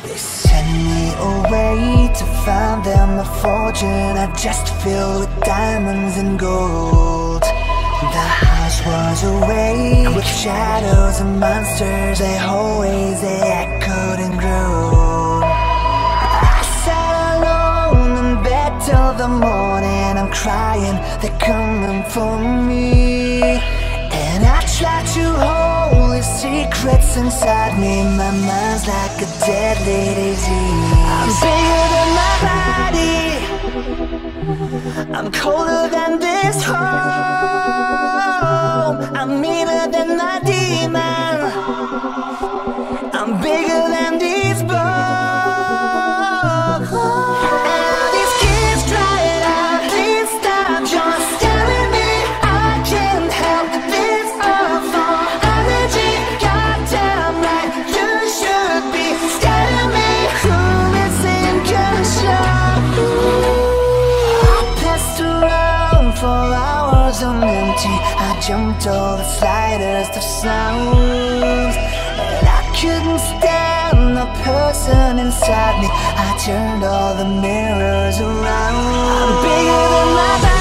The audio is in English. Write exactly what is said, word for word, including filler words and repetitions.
They send me away to find them a fortune I just filled with diamonds and gold. The house was awake with shadows and monsters. They always they echoed and grew. I sat alone in bed till the morning. I'm crying, they're coming for me. And I try to hold the secrets inside me. My mind's like a deadly disease. I'm bigger than my body, I'm colder than this home. I'm meaner than my demon, I'm bigger than these bones. And all these kids crying out, please stop, you're scaring me. I can't help this awful energy. Goddamn right, you should be scared of me. Who is in control? I passed around for hours on empty. I jumped all the slightest of sounds, and I couldn't stand the person inside me. I turned all the mirrors around. I'm bigger than my